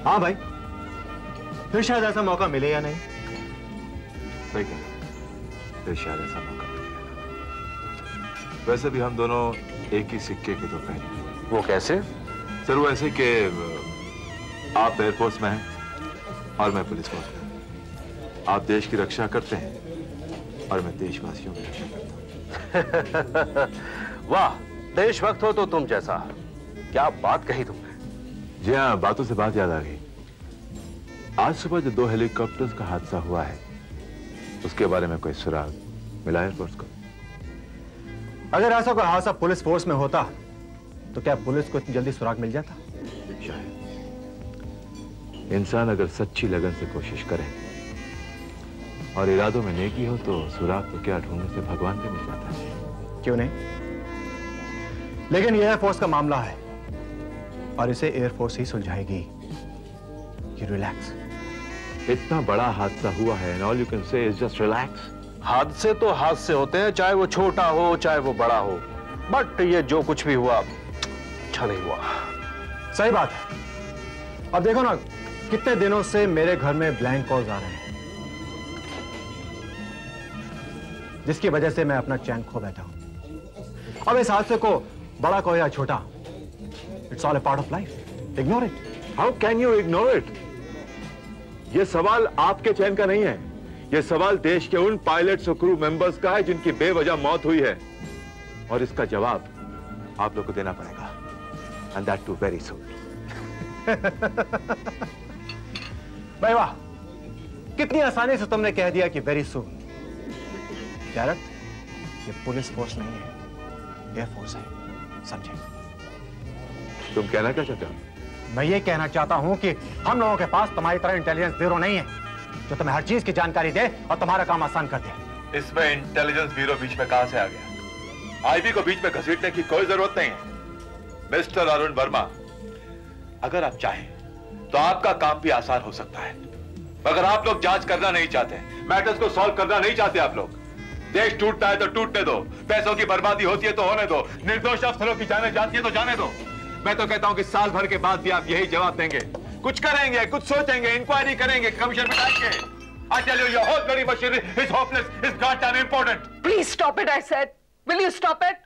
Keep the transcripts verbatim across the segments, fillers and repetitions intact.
हाँ भाई, फिर शायद ऐसा मौका मिले या नहीं। सही कहा, फिर शायद ऐसा मौका मिले। वैसे भी हम दोनों एक ही सिक्के के दो पहलू। वो कैसे? सर वो ऐसे कि आप एयरफोर्स में हैं और मैं पुलिस फोर्स में। आप देश की रक्षा करते हैं और मैं देशवासियों की रक्षा करता हूं। वाह, देशभक्त हो तो तुम जैसा। क्या बात कही तुमने। जी हाँ, बातों से बात याद आ गई। आज सुबह जो दो हेलीकॉप्टर्स का हादसा हुआ है, उसके बारे में कोई सुराग मिला एयरफोर्स को? अगर ऐसा कोई हादसा पुलिस फोर्स में होता तो क्या पुलिस को इतनी जल्दी सुराग मिल जाता? शायद। इंसान अगर सच्ची लगन से कोशिश करे और इरादों में नेकी हो तो सुराग तो क्या ढूंढने से भगवान से मिल जाता है। क्यों नहीं? लेकिन यह एयरफोर्स का मामला है और इसे एयरफोर्स ही सुलझाएगी। You relax. इतना बड़ा हादसा हुआ है, and all you can say is just relax. हादसे तो हादसे होते हैं, चाहे वो छोटा हो चाहे वो बड़ा हो, बट ये जो कुछ भी हुआ अच्छा नहीं हुआ। सही बात है। अब देखो ना, कितने दिनों से मेरे घर में ब्लैंक कॉल्स आ रहे हैं, जिसकी वजह से मैं अपना चैन खो बैठा हूं। अब इस हादसे को बड़ा कहो या छोटा, it's all a part of life. Ignore it. How can you ignore it? यह सवाल आपके चैन का नहीं है, यह सवाल देश के उन पायलट्स और क्रू मेंबर्स का है जिनकी बेवजह मौत हुई है, और इसका जवाब आप लोग को देना पड़ेगा, and that too very soon. भाई वाह, कितनी आसानी से तुमने कह दिया कि वेरी सून। कैरट, ये पुलिस फोर्स नहीं है, एयरफोर्स है, समझे? तुम कहना क्या चाहते हो? मैं ये कहना चाहता हूं कि हम लोगों के पास तुम्हारी तरह इंटेलिजेंस ब्यूरो नहीं है जो तुम्हें हर चीज की जानकारी दे और तुम्हारा काम आसान कर दे। इसमें इंटेलिजेंस ब्यूरो बीच में कहां से आ गया? आईबी को बीच में घसीटने की कोई जरूरत नहीं है। मिस्टर अरुण वर्मा, अगर आप चाहें तो आपका काम भी आसान हो सकता है, मगर आप लोग जांच करना नहीं चाहते, मैटर्स को सॉल्व करना नहीं चाहते। आप लोग देश टूटता है तो टूटने दो, पैसों की बर्बादी होती है तो होने दो, निर्दोष अफसरों की जाने जाती है तो जाने दो। मैं तो कहता हूं कि साल भर के बाद भी आप यही जवाब देंगे, कुछ करेंगे, कुछ सोचेंगे, इंक्वायरी करेंगे, कमीशन बिठाएंगे। I tell you, your whole bloody machinery is hopeless, is goddamn important. Please stop it, I said. Will you stop it?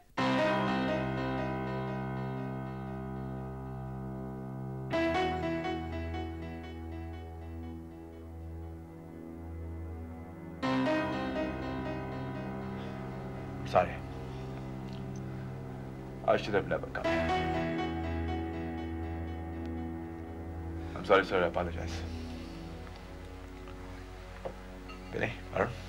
Sorry. I should have never come. I'm sorry, sir. I apologize. Vinay, Arun.